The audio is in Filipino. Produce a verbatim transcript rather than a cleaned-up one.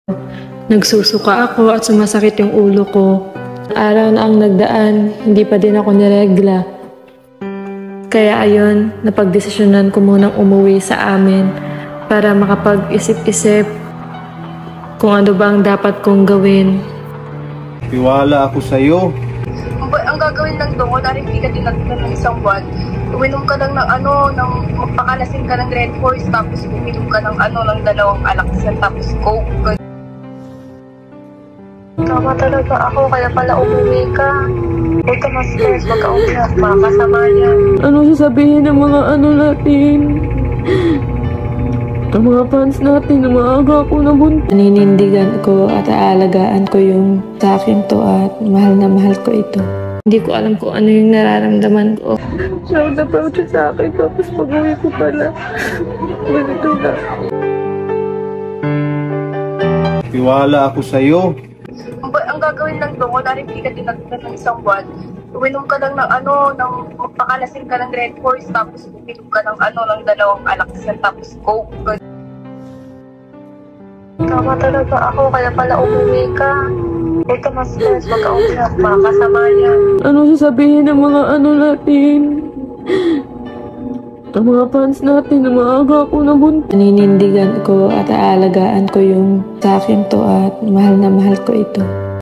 Nagsusuka ako at sumasakit yung ulo ko. Araw na ang nagdaan, hindi pa din ako niregla. Kaya ayun, napagdesisyonan ko munang umuwi sa amin para makapag-isip-isip kung ano bang dapat kong gawin. Tiwala ako sa'yo. Ang gagawin lang doon, kunwari hindi ka dinagdag ng isang buwan, uminom ka lang ng ano, ng magpakalasin ka ng Red Horse, tapos uminom ka ng ano, ng dalawang alaksan, tapos Coke. Tama talaga ako, kaya pala umuwi ka. Huwag ka ma-stress, huwag ka umiyak, makakasama yan. Ano sasabihin ng mga ano natin? Ang mga fans natin na maaga ako na buntis. Naninindigan ko at aalagaan ko yung sa akin to at mahal na mahal ko ito. Hindi ko alam kung ano yung nararamdaman ko. Siya ang approach sa akin tapos pag-uwi ko pala. Ganito na. Tiwala ako sa'yo. Ang, ang gagawin lang doon, kunwari hindi ka dinagdag ng isang buwan, uminom ka lang ng ano, ng magpakalasin ka ng Red Horse, tapos uminom ka ng ano, ng dalawang alaksan, tapos Coke. Tama talaga ako, kaya pala umuwi ka. Huwag ka ma-stress, huwag ka umiyak, makakasama yan. Ano sasabihin ng mga ano natin? Ang mga fans natin na maaga ako na buntis. Naninindigan ko at aalagaan ko yung sa akin to at mahal na mahal ko ito.